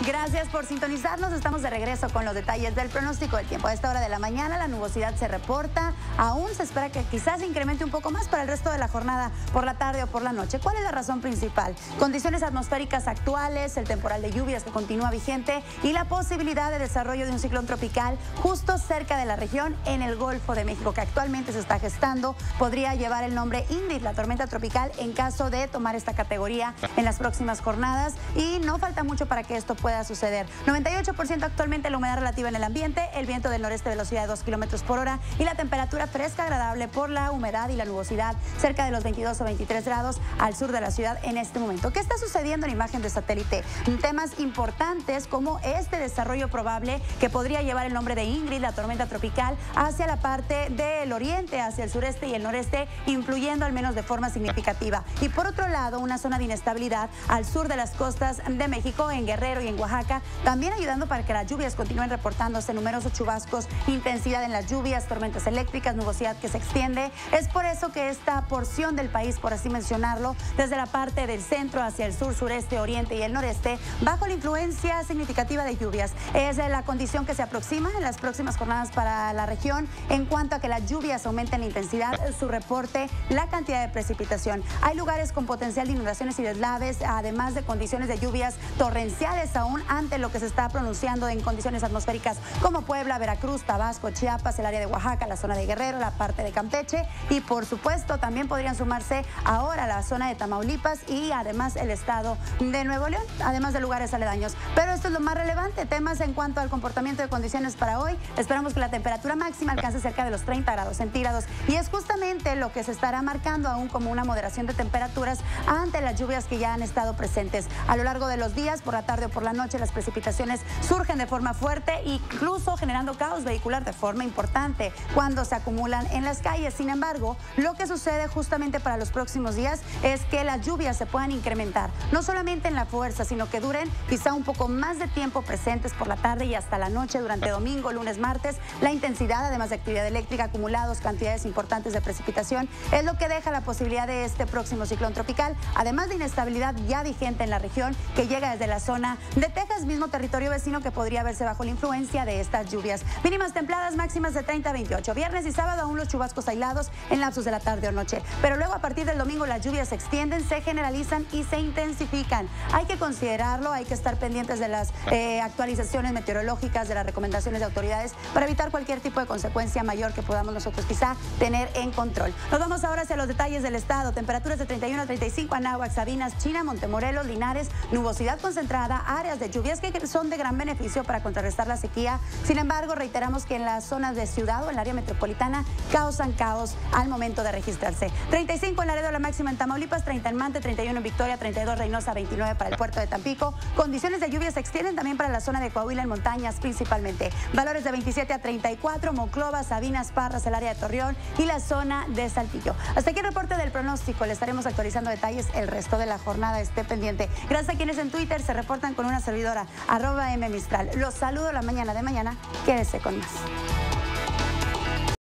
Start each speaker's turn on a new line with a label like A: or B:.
A: Gracias por sintonizarnos. Estamos de regreso con los detalles del pronóstico del tiempo. A esta hora de la mañana la nubosidad se reporta. Aún se espera que quizás se incremente un poco más para el resto de la jornada, por la tarde o por la noche. ¿Cuál es la razón principal? Condiciones atmosféricas actuales, el temporal de lluvias que continúa vigente y la posibilidad de desarrollo de un ciclón tropical justo cerca de la región en el Golfo de México, que actualmente se está gestando. Podría llevar el nombre Ingrid, la tormenta tropical, en caso de tomar esta categoría en las próximas jornadas. Y no falta mucho para que esto pueda suceder. 98% actualmente la humedad relativa en el ambiente, el viento del noreste de velocidad de 2 kilómetros por hora y la temperatura fresca agradable por la humedad y la nubosidad cerca de los 22 o 23 grados al sur de la ciudad en este momento. ¿Qué está sucediendo en imagen de satélite? Temas importantes como este desarrollo probable que podría llevar el nombre de Ingrid, la tormenta tropical, hacia la parte del oriente, hacia el sureste y el noreste, influyendo al menos de forma significativa. Y por otro lado, una zona de inestabilidad al sur de las costas de México, en Guerrero y en Oaxaca, también ayudando para que las lluvias continúen reportándose, numerosos chubascos, intensidad en las lluvias, tormentas eléctricas, nubosidad que se extiende. Es por eso que esta porción del país, por así mencionarlo, desde la parte del centro hacia el sur, sureste, oriente y el noreste, bajo la influencia significativa de lluvias. Es la condición que se aproxima en las próximas jornadas para la región en cuanto a que las lluvias aumenten la intensidad, su reporte, la cantidad de precipitación. Hay lugares con potencial de inundaciones y deslaves, además de condiciones de lluvias torrenciales aún ante lo que se está pronunciando en condiciones atmosféricas como Puebla, Veracruz, Tabasco, Chiapas, el área de Oaxaca, la zona de Guerrero, la parte de Campeche y por supuesto también podrían sumarse ahora la zona de Tamaulipas y además el estado de Nuevo León, además de lugares aledaños. Pero esto es lo más relevante, temas en cuanto al comportamiento de condiciones para hoy. Esperamos que la temperatura máxima alcance cerca de los 30 grados centígrados y es justamente lo que se estará marcando aún como una moderación de temperaturas ante las lluvias que ya han estado presentes. A lo largo de los días, por la tarde o por la noche, las precipitaciones surgen de forma fuerte, incluso generando caos vehicular de forma importante cuando se acumulan en las calles. Sin embargo, lo que sucede justamente para los próximos días es que las lluvias se puedan incrementar, no solamente en la fuerza, sino que duren quizá un poco más de tiempo presentes por la tarde y hasta la noche durante domingo, lunes, martes. La intensidad, además de actividad eléctrica, acumulados, cantidades importantes de precipitación, es lo que deja la posibilidad de este próximo ciclón tropical, además de inestabilidad ya vigente en la región que llega desde la zona de Texas, mismo territorio vecino que podría verse bajo la influencia de estas lluvias. Mínimas templadas, máximas de 30 a 28. Viernes y sábado aún los chubascos aislados en lapsos de la tarde o noche, pero luego a partir del domingo las lluvias se extienden, se generalizan y se intensifican. Hay que considerarlo, hay que estar pendientes de las actualizaciones meteorológicas, de las recomendaciones de autoridades para evitar cualquier tipo de consecuencia mayor que podamos nosotros quizá tener en control. Nos vamos ahora hacia los detalles del estado. Temperaturas de 31 a 35, Anáhuac, Sabinas, China, Montemorelos, Linares, nubosidad concentrada, áreas de lluvias que son de gran beneficio para contrarrestar la sequía. Sin embargo, reiteramos que en las zonas de ciudad o en el área metropolitana causan caos al momento de registrarse. 35 en Laredo, la máxima en Tamaulipas, 30 en Mante, 31 en Victoria, 32 Reynosa, 29 para el puerto de Tampico. Condiciones de lluvia se extienden también para la zona de Coahuila en montañas principalmente. Valores de 27 a 34, Monclova, Sabinas, Parras, el área de Torreón y la zona de Saltillo. Hasta aquí el reporte del pronóstico. Le estaremos actualizando detalles el resto de la jornada. Esté pendiente. Gracias a quienes en Twitter se reportan con una servidora, @mmistral. Los saludo la mañana de mañana. Quédese con más.